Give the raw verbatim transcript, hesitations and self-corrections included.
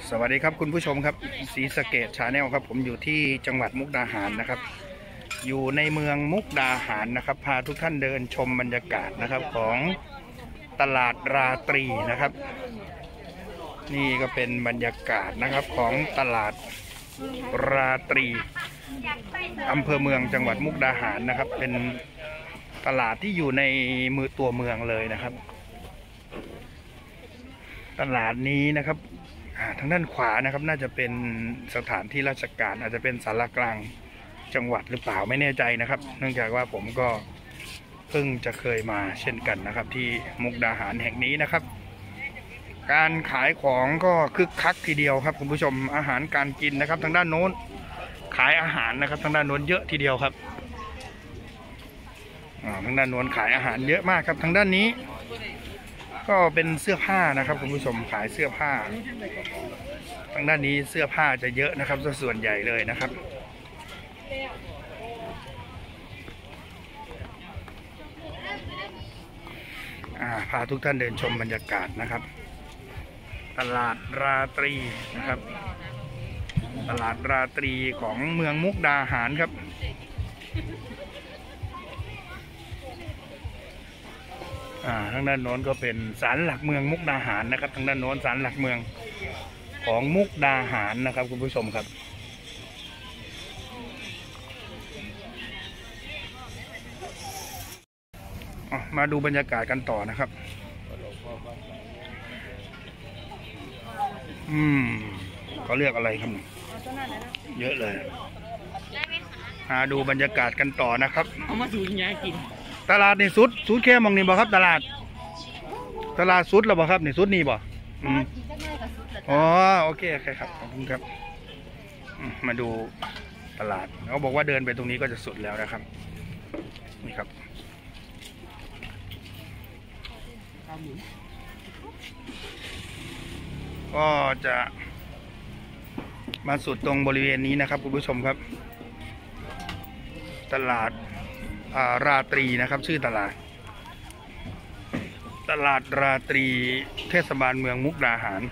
สวัสดีครับคุณผู้ชมครับศรีสะเกษชาแนลครับผมอยู่ที่จังหวัดมุกดาหารนะครับอยู่ในเมืองมุกดาหารนะครับพาทุกท่านเดินชมบรรยากาศนะครับของตลาดราตรีนะครับนี่ก็เป็นบรรยากาศนะครับของตลาดราตรีอำเภอเมืองจังหวัดมุกดาหารนะครับเป็นตลาดที่อยู่ในมือตัวเมืองเลยนะครับตลาดนี้นะครับทางด้านขวานะครับน่าจะเป็นสถานที่ราชการอาจจะเป็นศาลากลางจังหวัดหรือเปล่าไม่แน่ใจนะครับเนื่องจากว่าผมก็เพิ่งจะเคยมาเช่นกันนะครับที่มุกดาหารแห่งนี้นะครับการขายของก็คึกคักทีเดียวครับคุณผู้ชมอาหารการกินนะครับทางด้านโน้นขายอาหารนะครับทางด้านโน้นเยอะทีเดียวครับทางด้านโน้นขายอาหารเยอะมากครับทางด้านนี้ก็เป็นเสื้อผ้านะครับคุณผู้ชมขายเสื้อผ้าทางด้านนี้เสื้อผ้าจะเยอะนะครับส่วนใหญ่เลยนะครับพาทุกท่านเดินชมบรรยากาศนะครับตลาดราตรีนะครับตลาดราตรีของเมืองมุกดาหารครับทางด้านโน้นก็เป็นศาลหลักเมืองมุกดาหารนะครับทางด้านโน้นศาลหลักเมืองของมุกดาหารนะครับคุณผู้ชมครับมาดูบรรยากาศกันต่อนะครับอืมเขาเรียกอะไรครับเยอะเลยมาดูบรรยากาศกันต่อนะครับเอามาสูตรยากินตลาดนี่สุดสุดแค่มองนี่บ่ครับตลาดตลาดสุดแล้วบ่ครับนี่สุดนี่บ่อืมอ๋อโอเคโอเคครับขอบคุณครับมาดูตลาดเขาบอกว่าเดินไปตรงนี้ก็จะสุดแล้วนะครับนี่ครับก็จะมาสุดตรงบริเวณนี้นะครับคุณผู้ชมครับตลาดราตรีนะครับชื่อตลาดตลาดราตรีเทศบาลเมืองมุกดาหาร